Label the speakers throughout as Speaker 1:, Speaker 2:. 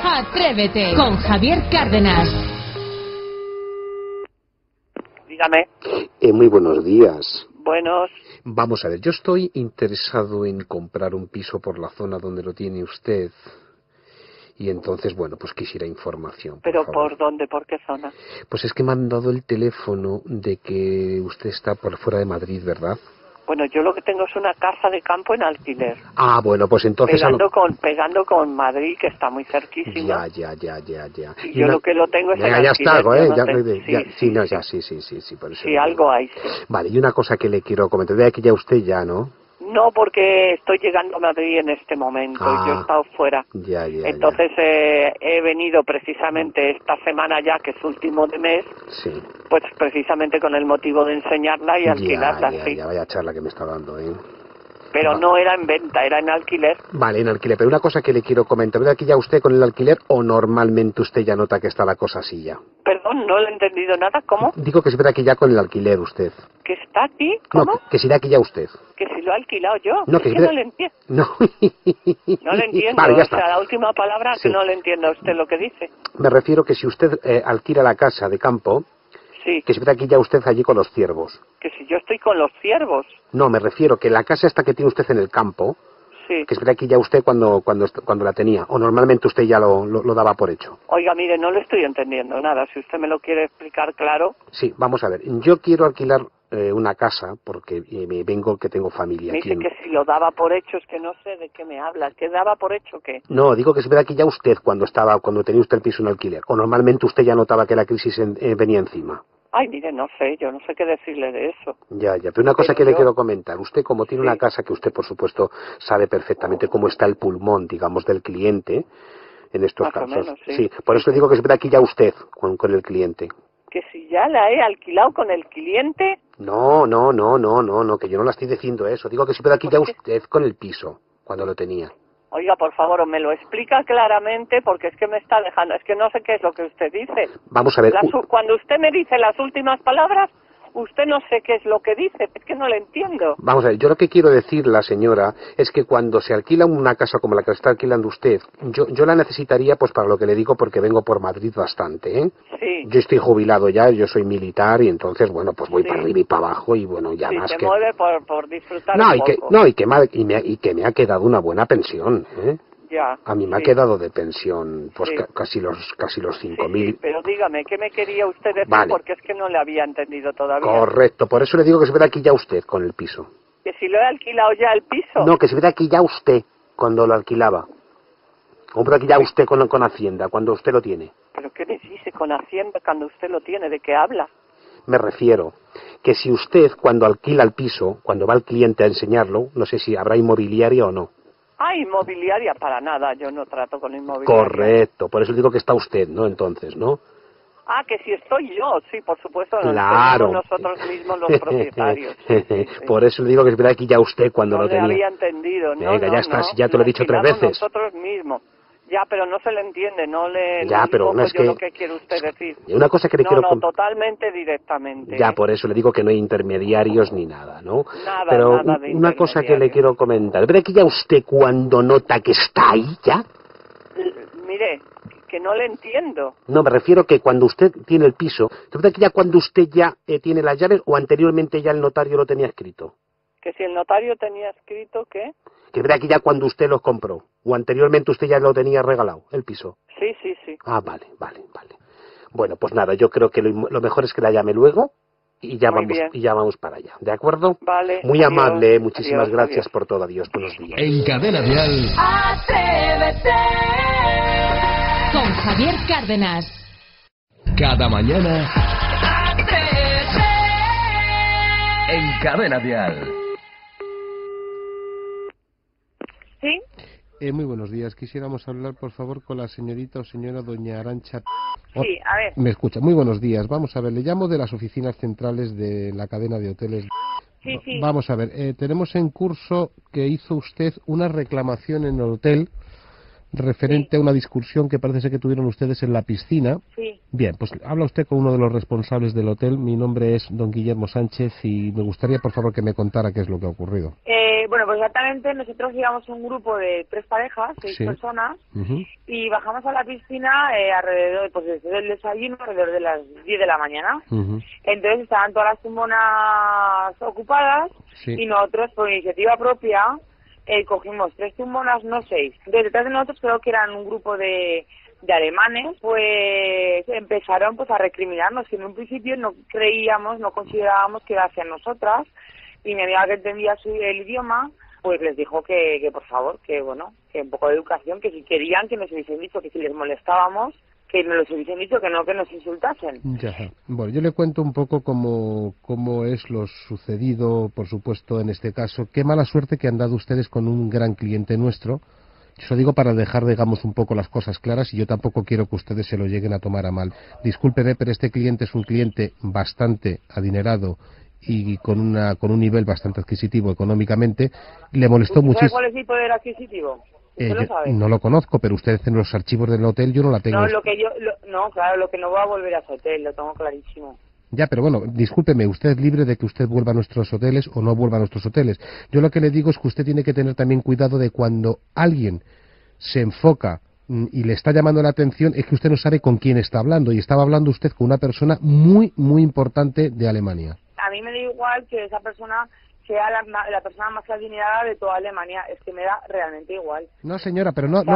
Speaker 1: Atrévete con Javier Cárdenas.
Speaker 2: Dígame.
Speaker 3: Muy buenos días.
Speaker 2: Buenos.
Speaker 3: Vamos a ver, yo estoy interesado en comprar un piso por la zona donde lo tiene usted. Y entonces, bueno, pues quisiera información.
Speaker 2: ¿Pero
Speaker 3: favor.
Speaker 2: por dónde? ¿Por qué zona?
Speaker 3: Pues es que me han dado el teléfono de que usted está por fuera de Madrid, ¿verdad?
Speaker 2: Bueno, yo lo que tengo es una casa de campo en alquiler.
Speaker 3: Ah, bueno, pues entonces...
Speaker 2: Pegando con Madrid, que está muy cerquísimo.
Speaker 3: Ya.
Speaker 2: Y yo lo que lo tengo es en
Speaker 3: ya
Speaker 2: alquiler.
Speaker 3: está,
Speaker 2: Sí,
Speaker 3: por eso.
Speaker 2: Sí, algo hay, sí.
Speaker 3: Vale, y una cosa que le quiero comentar. Vea que ya usted ya, ¿no?
Speaker 2: No, porque estoy llegando a Madrid en este momento y yo he estado fuera. Entonces he venido precisamente esta semana ya, que es último de mes,
Speaker 3: sí.
Speaker 2: Pues precisamente con el motivo de enseñarla y alquilarla.
Speaker 3: Ya, vaya charla que me está dando, ¿eh?
Speaker 2: Pero no era en venta, era en alquiler.
Speaker 3: Vale, en alquiler. Pero una cosa que le quiero comentar. ¿Ve aquí ya usted con el alquiler o normalmente usted ya nota que está la cosa así ya?
Speaker 2: Perdón, no le he entendido nada. ¿Cómo?
Speaker 3: Digo que se ve aquí ya con el alquiler usted.
Speaker 2: ¿Que está aquí? ¿Cómo?
Speaker 3: No, que si de aquí ya usted.
Speaker 2: Que si lo ha alquilado yo.
Speaker 3: No,
Speaker 2: es que no le entiendo.
Speaker 3: No.
Speaker 2: No le entiendo.
Speaker 3: Vale, ya está.
Speaker 2: O sea, la última palabra
Speaker 3: sí.
Speaker 2: Que no le entiendo a usted lo que dice.
Speaker 3: Me refiero que si usted alquila la casa de campo...
Speaker 2: Sí.
Speaker 3: Que se ve aquí ya usted allí con los ciervos.
Speaker 2: Que si yo estoy con los ciervos.
Speaker 3: No, me refiero que la casa esta que tiene usted en el campo,
Speaker 2: sí.
Speaker 3: Que se ve aquí ya usted cuando la tenía, o normalmente usted ya lo daba por hecho.
Speaker 2: Oiga, mire, no le estoy entendiendo nada, si usted me lo quiere explicar claro.
Speaker 3: Sí, vamos a ver, yo quiero alquilar una casa porque me vengo que tengo familia
Speaker 2: me
Speaker 3: aquí.
Speaker 2: Dice que si lo daba por hecho, es que no sé de qué me habla, ¿qué daba por hecho qué?
Speaker 3: No, digo que se ve aquí ya usted cuando tenía usted el piso en alquiler, o normalmente usted ya notaba que la crisis venía encima.
Speaker 2: Ay, mire, no sé, yo no sé qué decirle de eso.
Speaker 3: Ya, pero una cosa que le quiero comentar. Usted, como tiene una casa que usted, por supuesto, sabe perfectamente cómo está el pulmón, digamos, del cliente, en estos
Speaker 2: Más
Speaker 3: casos.
Speaker 2: O menos,
Speaker 3: sí, por eso le digo que se ve aquí ya usted con el cliente.
Speaker 2: ¿Que si ya la he alquilado con el cliente?
Speaker 3: No, que yo no la estoy diciendo eso. Digo que se ve aquí ya usted con el piso, cuando lo tenía.
Speaker 2: Oiga, por favor, me lo explica claramente porque es que me está dejando, es que no sé qué es lo que usted dice.
Speaker 3: Vamos a ver.
Speaker 2: Cuando usted me dice las últimas palabras, usted no sé qué es lo que dice, es que no le entiendo.
Speaker 3: Vamos a ver, yo lo que quiero decir, la señora, es que cuando se alquila una casa como la que está alquilando usted, yo la necesitaría pues para lo que le digo porque vengo por Madrid bastante, ¿eh?
Speaker 2: Sí.
Speaker 3: Yo estoy jubilado ya, yo soy militar y entonces, bueno, pues voy para arriba y para abajo y bueno, ya más
Speaker 2: se
Speaker 3: que...
Speaker 2: mueve por disfrutar un poco.
Speaker 3: Y que me ha quedado una buena pensión, ¿eh?
Speaker 2: Ya,
Speaker 3: a mí me ha quedado de pensión pues casi los 5.000.
Speaker 2: Sí, pero dígame, ¿qué me quería usted decir?
Speaker 3: Vale.
Speaker 2: Porque es que no le había entendido todavía.
Speaker 3: Correcto, por eso le digo que se vea aquí ya usted con el piso.
Speaker 2: ¿Que si lo he alquilado ya el piso?
Speaker 3: No, que se vea aquí ya usted cuando lo alquilaba. Compra aquí ya usted con Hacienda, cuando usted lo tiene.
Speaker 2: ¿Pero qué me dice con Hacienda cuando usted lo tiene? ¿De qué habla?
Speaker 3: Me refiero que si usted cuando alquila el piso, cuando va el cliente a enseñarlo, no sé si habrá inmobiliaria o no.
Speaker 2: Ah, inmobiliaria, para nada, yo no trato con inmobiliaria.
Speaker 3: Correcto, por eso digo que está usted, ¿no? Entonces, ¿no?
Speaker 2: Ah, que si estoy yo, sí, por supuesto,
Speaker 3: claro.
Speaker 2: Nosotros mismos los propietarios. Sí.
Speaker 3: Por eso le digo que espera aquí ya usted cuando lo tenía.
Speaker 2: No le había entendido, ¿no?
Speaker 3: Venga, ya está, si ya te lo he dicho 3 veces.
Speaker 2: Nosotros mismos. Ya, pero no se le entiende, no le
Speaker 3: pero no es
Speaker 2: yo
Speaker 3: que...
Speaker 2: lo que quiere usted decir.
Speaker 3: Una cosa que le quiero...
Speaker 2: No, totalmente directamente.
Speaker 3: Ya, por eso le digo que no hay intermediarios ni nada, ¿no?
Speaker 2: Nada,
Speaker 3: pero
Speaker 2: nada de
Speaker 3: una cosa que le quiero comentar. ¿Ve aquí ya usted cuando nota que está ahí ya?
Speaker 2: Mire, que no le entiendo.
Speaker 3: No, me refiero que cuando usted tiene el piso, ¿ve aquí ya cuando usted ya tiene las llaves o anteriormente ya el notario lo tenía escrito?
Speaker 2: Que si el notario tenía escrito, ¿qué?
Speaker 3: Que verá aquí ya cuando usted los compró, o anteriormente usted ya lo tenía regalado, el piso.
Speaker 2: Sí.
Speaker 3: Ah, vale. Bueno, pues nada, yo creo que lo mejor es que la llame luego y ya vamos para allá, ¿de acuerdo?
Speaker 2: Vale.
Speaker 3: Muy amable, muchísimas gracias
Speaker 2: adiós.
Speaker 3: por todo, adiós, buenos días.
Speaker 4: En Cadena Dial.
Speaker 1: Atrévete con Javier Cárdenas.
Speaker 4: Cada mañana.
Speaker 1: Atrévete.
Speaker 4: En Cadena Dial.
Speaker 2: ¿Sí?
Speaker 5: Muy buenos días. Quisiéramos hablar, por favor, con la señorita o señora doña Arantxa.
Speaker 2: Sí, a ver.
Speaker 5: Me escucha. Muy buenos días. Vamos a ver, le llamo de las oficinas centrales de la cadena de hoteles.
Speaker 2: Sí.
Speaker 5: Vamos a ver, tenemos en curso que hizo usted una reclamación en el hotel referente a una discusión que parece ser que tuvieron ustedes en la piscina.
Speaker 6: Sí.
Speaker 5: Bien, pues habla usted con uno de los responsables del hotel. Mi nombre es don Guillermo Sánchez y me gustaría, por favor, que me contara qué es lo que ha ocurrido.
Speaker 6: Bueno, pues exactamente nosotros íbamos un grupo de 3 parejas, 6 personas, y bajamos a la piscina alrededor, pues desde el desayuno, alrededor de las 10 de la mañana. Entonces estaban todas las tumbonas ocupadas y nosotros, por iniciativa propia, cogimos 3 tumbonas, no 6. Entonces detrás de nosotros creo que eran un grupo de alemanes, pues empezaron pues a recriminarnos, que en un principio no creíamos, no considerábamos que era hacia nosotras, y mi amiga que entendía el idioma, pues les dijo que por favor, que bueno, que un poco de educación, que si querían que nos hubiesen dicho, que si les molestábamos, que nos los hubiesen dicho, que no que nos insultasen.
Speaker 5: Ya. Bueno, yo le cuento un poco cómo es lo sucedido, por supuesto, en este caso. Qué mala suerte que han dado ustedes con un gran cliente nuestro. Eso digo para dejar, digamos, un poco las cosas claras, y yo tampoco quiero que ustedes se lo lleguen a tomar a mal. Discúlpeme, pero este cliente es un cliente bastante adinerado y con un nivel bastante adquisitivo económicamente. Le molestó muchísimo.
Speaker 6: ¿Cuál es mi poder adquisitivo? ¿Usted lo sabe?
Speaker 5: No lo conozco, pero usted en los archivos del hotel yo no la tengo.
Speaker 6: No, claro, lo que no voy a volver a ese hotel, lo tengo clarísimo.
Speaker 5: Ya, pero bueno, discúlpeme, usted es libre de que usted vuelva a nuestros hoteles o no vuelva a nuestros hoteles. Yo lo que le digo es que usted tiene que tener también cuidado de cuando alguien se enfoca y le está llamando la atención, es que usted no sabe con quién está hablando, y estaba hablando usted con una persona muy, muy importante de Alemania.
Speaker 6: A mí me da igual que esa persona sea la persona más adinerada de toda Alemania, es que me da realmente igual.
Speaker 5: No, señora, pero no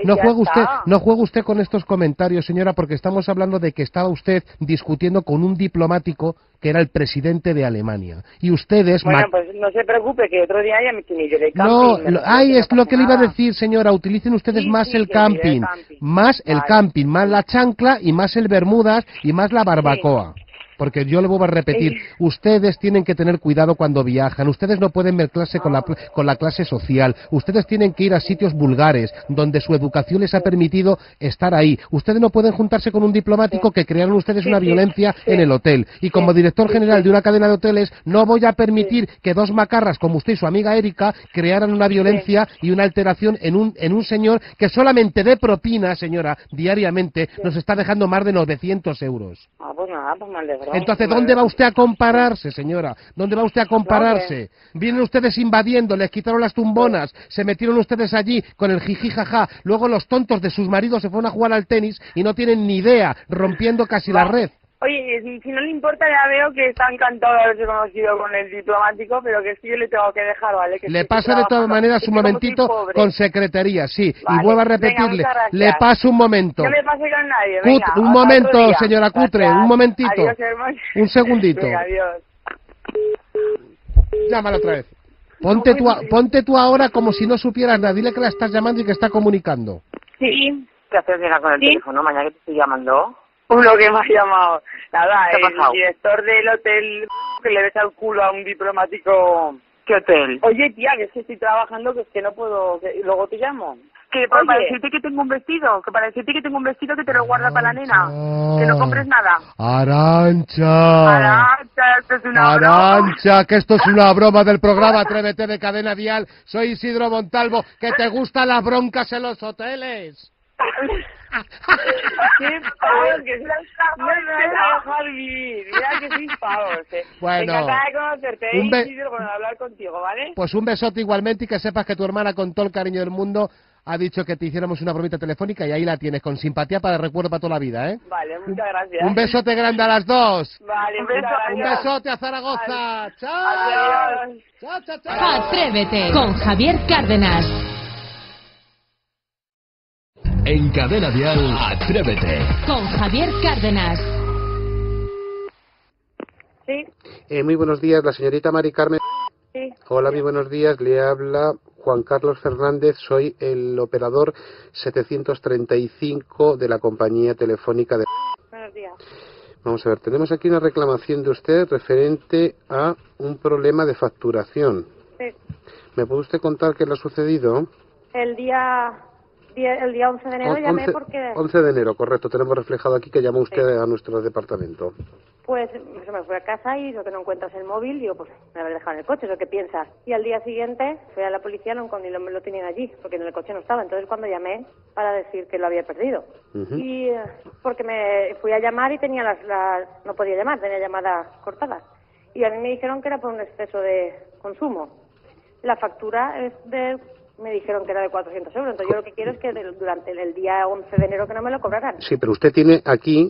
Speaker 5: juegue usted con estos comentarios, señora, porque estamos hablando de que estaba usted discutiendo con un diplomático que era el presidente de Alemania, y ustedes...
Speaker 6: Bueno, pues no se preocupe, que otro día ya me iré de
Speaker 5: No,
Speaker 6: camping.
Speaker 5: es lo que le iba a decir, señora, utilicen ustedes más el camping, más el camping, más la chancla y más el bermudas y más la barbacoa. Porque yo le voy a repetir, ustedes tienen que tener cuidado cuando viajan, ustedes no pueden mezclarse con la clase social, ustedes tienen que ir a sitios vulgares, donde su educación les ha permitido estar ahí. Ustedes no pueden juntarse con un diplomático que crearon ustedes una violencia en el hotel. Y como director general de una cadena de hoteles, no voy a permitir que 2 macarras como usted y su amiga Erika crearan una violencia y una alteración en un señor que solamente de propina, señora, diariamente, nos está dejando más de 900 euros.
Speaker 6: Pues nada, pues me alegro.
Speaker 5: Entonces, ¿dónde va usted a compararse, señora? ¿Dónde va usted a compararse? Vienen ustedes invadiendo, les quitaron las tumbonas, se metieron ustedes allí con el jiji jaja, luego los tontos de sus maridos se fueron a jugar al tenis y no tienen ni idea, rompiendo casi la red.
Speaker 6: Oye, si no le importa, ya veo que está encantado de haberse conocido con el diplomático, pero que sí yo le tengo que dejar, ¿vale? Que
Speaker 5: le paso de todas maneras un momentito con secretaría, sí, vale. Y vuelvo a repetirle, le paso un momento.
Speaker 6: No me pase con nadie, venga.
Speaker 5: Un momento, señora Cutre, un momentito.
Speaker 6: Adiós, hermano.
Speaker 5: Un segundito.
Speaker 6: Venga, adiós.
Speaker 5: Llámala otra vez. Ponte tú ahora como si no supieras nada, dile que la estás llamando y que está comunicando.
Speaker 6: Sí. ¿Qué haces, venga, con el teléfono? Mañana que te estoy llamando. Uno que me ha llamado. Nada, el director del hotel que le besa el culo a un diplomático. ¿Qué hotel? Oye, tía, que es que estoy trabajando, que es que no puedo... luego te llamo. Que para decirte que tengo un vestido, que te lo guarda para la nena. Que no compres nada.
Speaker 5: Arantxa,
Speaker 6: esto es una broma.
Speaker 5: Arantxa, que esto es una broma del programa Atrévete de Cadena Dial. Soy Isidro Montalvo, que te gustan las broncas en los hoteles.
Speaker 6: ¡Qué pavos! Que no me vas a dejar vivir. Mira que sois pavos,
Speaker 5: Bueno,
Speaker 6: encantada de conocerte, Isidro, con hablar contigo, ¿vale?
Speaker 5: Pues un besote igualmente, y que sepas que tu hermana, con todo el cariño del mundo, ha dicho que te hiciéramos una bromita telefónica, y ahí la tienes, con simpatía para el recuerdo para toda la vida, ¿eh?
Speaker 6: Vale, muchas gracias.
Speaker 5: Un besote grande a las dos.
Speaker 6: Vale,
Speaker 5: un besote a Zaragoza.
Speaker 6: Vale.
Speaker 5: ¡Chao!
Speaker 6: Adiós.
Speaker 5: ¡Chao, chao, chao!
Speaker 1: Atrévete con Javier Cárdenas.
Speaker 4: En Cadena Dial, Atrévete.
Speaker 1: Con Javier Cárdenas.
Speaker 6: Sí.
Speaker 3: Muy buenos días, la señorita Mari Carmen.
Speaker 6: Sí.
Speaker 3: Hola, muy buenos días, le habla Juan Carlos Fernández, soy el operador 735 de la compañía telefónica de...
Speaker 6: Buenos días.
Speaker 3: Vamos a ver, tenemos aquí una reclamación de usted referente a un problema de facturación.
Speaker 7: Sí.
Speaker 3: ¿Me puede usted contar qué le ha sucedido?
Speaker 7: El día el día 11 de enero llamé porque...
Speaker 3: 11 de enero, correcto. Tenemos reflejado aquí que llamó usted a nuestro departamento.
Speaker 7: Pues me fui a casa y lo que no encuentras el móvil, digo, pues me habré dejado en el coche, es lo que piensas. Y al día siguiente fui a la policía y lo tenían allí, porque en el coche no estaba. Entonces cuando llamé para decir que lo había perdido. Y porque me fui a llamar y tenía no podía llamar, tenía llamadas cortadas. Y a mí me dijeron que era por un exceso de consumo. La factura me dijeron que era de 400 euros. Entonces yo lo que quiero es que durante el día 11 de enero que no me lo cobraran.
Speaker 3: Sí, pero usted tiene aquí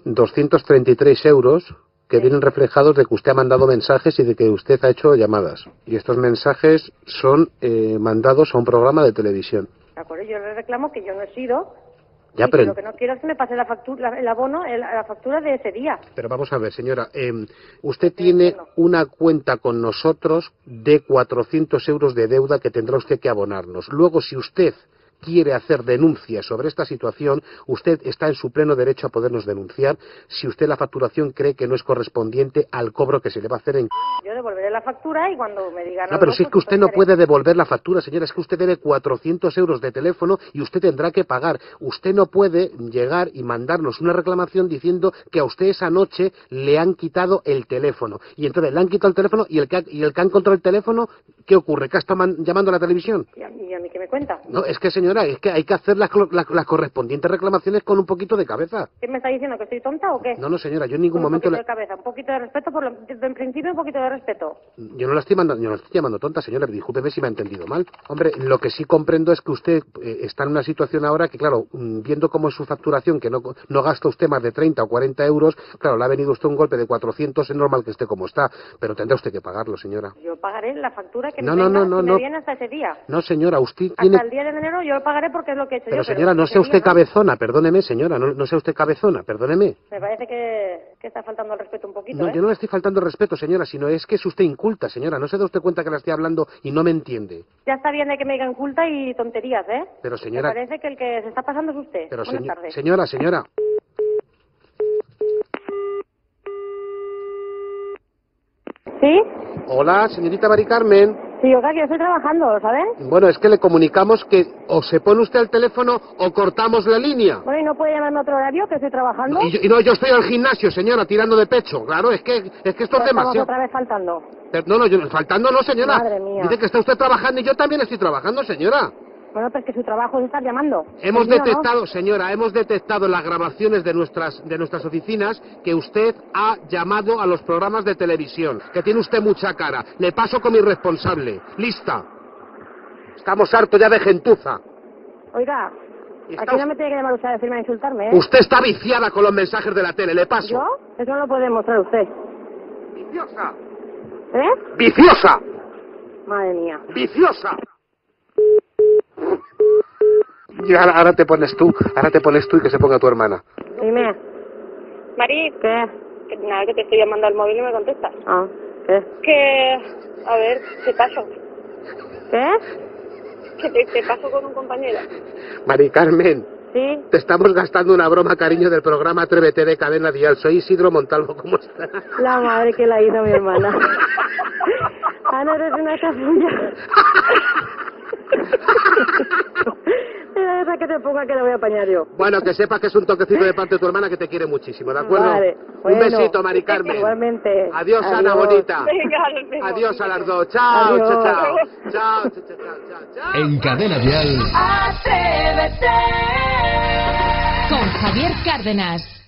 Speaker 3: 233 euros que vienen reflejados de que usted ha mandado mensajes y de que usted ha hecho llamadas. Y estos mensajes son mandados a un programa de televisión.
Speaker 7: De acuerdo, yo le reclamo que yo no he sido...
Speaker 3: Ya, pero...
Speaker 7: Lo que no quiero es que me pase la factura, el abono, la factura de ese día.
Speaker 3: Pero vamos a ver, señora, usted tiene una cuenta con nosotros de 400 euros de deuda que tendrá usted que abonarnos. Luego, si usted quiere hacer denuncias sobre esta situación, usted está en su pleno derecho a podernos denunciar si usted la facturación cree que no es correspondiente al cobro que se le va a hacer en...
Speaker 7: Yo devolveré la factura y cuando me digan...
Speaker 3: No, pero si es que usted no puede devolver la factura, señora, es que usted debe 400 euros de teléfono y usted tendrá que pagar. Usted no puede llegar y mandarnos una reclamación diciendo que a usted esa noche le han quitado el teléfono. Y entonces le han quitado el teléfono y el que ha encontrado el teléfono, ¿qué ocurre? ¿Que está llamando a la televisión?
Speaker 7: ¿Y a mí qué me cuenta?
Speaker 3: No, es que señora, es que hay que hacer las correspondientes reclamaciones con un poquito de cabeza.
Speaker 7: ¿Qué me está diciendo? ¿Que estoy tonta o qué?
Speaker 3: No, señora, yo en ningún momento...
Speaker 7: Un poquito de cabeza, un poquito de respeto, desde el principio un poquito de respeto.
Speaker 3: Yo no la estoy llamando tonta, señora, discúlpeme si me ha entendido mal. Hombre, lo que sí comprendo es que usted está en una situación ahora que, claro, viendo cómo es su facturación, que no gasta usted más de 30 o 40 euros, claro, le ha venido usted un golpe de 400, es normal que esté como está, pero tendrá usted que pagarlo, señora.
Speaker 7: Yo pagaré la factura que me viene hasta ese día.
Speaker 3: No, señora, usted tiene...
Speaker 7: Hasta el día de enero yo lo pagaré porque es lo que he hecho
Speaker 3: pero
Speaker 7: yo.
Speaker 3: Señora, no sea usted cabezona, perdóneme, señora, no sea usted cabezona, perdóneme.
Speaker 7: Me parece que está faltando el respeto un poquito,
Speaker 3: No, yo no le estoy faltando el respeto, señora, sino es que es usted inculta, señora, no se da usted cuenta que la estoy hablando y no me entiende.
Speaker 7: Ya está bien de que me digan culta y tonterías, ¿eh?
Speaker 3: Pero señora...
Speaker 7: Me parece que el que se está pasando es usted.
Speaker 3: Pero
Speaker 7: Buenas tardes.
Speaker 3: Señora...
Speaker 7: ¿Sí?
Speaker 3: Hola, señorita Mari Carmen.
Speaker 7: Sí, oiga, que yo estoy trabajando, ¿saben?
Speaker 3: Bueno, es que le comunicamos que o se pone usted al teléfono o cortamos la línea.
Speaker 7: Bueno, ¿y no puede llamarme a otro horario, que estoy trabajando?
Speaker 3: No, yo estoy al gimnasio, señora, tirando de pecho. Claro, es que esto es demasiado...
Speaker 7: Estamos otra vez faltando.
Speaker 3: Faltando no, señora.
Speaker 7: Madre mía.
Speaker 3: Dice que está usted trabajando y yo también estoy trabajando, señora.
Speaker 7: Bueno, pues que su trabajo es estar llamando.
Speaker 3: Hemos detectado, señora, hemos detectado en las grabaciones de nuestras oficinas que usted ha llamado a los programas de televisión, que tiene usted mucha cara. Le paso con mi responsable. Lista. Estamos hartos ya de gentuza.
Speaker 7: Oiga, aquí no me tiene que llamar usted a decirme a insultarme, ¿eh?
Speaker 3: Usted está viciada con los mensajes de la tele, le paso.
Speaker 7: ¿Yo? Eso no lo puede demostrar usted.
Speaker 3: ¡Viciosa!
Speaker 7: ¿Eh?
Speaker 3: ¡Viciosa!
Speaker 7: Madre mía.
Speaker 3: ¡Viciosa! Y ahora te pones tú y que se ponga tu hermana.
Speaker 7: Dime.
Speaker 6: Mari.
Speaker 7: ¿Qué?
Speaker 6: Que nada, que te estoy llamando al móvil y me contestas.
Speaker 7: Ah, ¿qué?
Speaker 6: Que... A ver, ¿qué paso?
Speaker 7: ¿Qué?
Speaker 6: Que te paso con un compañero.
Speaker 3: Mari Carmen.
Speaker 7: Sí.
Speaker 3: Te estamos gastando una broma, cariño, del programa Atrévete de Cadena Dial. Soy Isidro Montalvo, ¿cómo estás?
Speaker 7: La madre que la hizo mi hermana. No eres una capulla. Esa que te ponga que la voy a apañar yo.
Speaker 3: Bueno, que sepas que es un toquecito de parte de tu hermana que te quiere muchísimo, ¿de acuerdo?
Speaker 7: Vale,
Speaker 3: un besito, Mari Carmen.
Speaker 7: Igualmente.
Speaker 3: Adiós, Ana bonita.
Speaker 6: Venga,
Speaker 3: adiós a las dos. Chao,
Speaker 7: adiós.
Speaker 3: chao, chao. Chao.
Speaker 4: En Cadena Dial.
Speaker 1: Atrévete con Javier Cárdenas.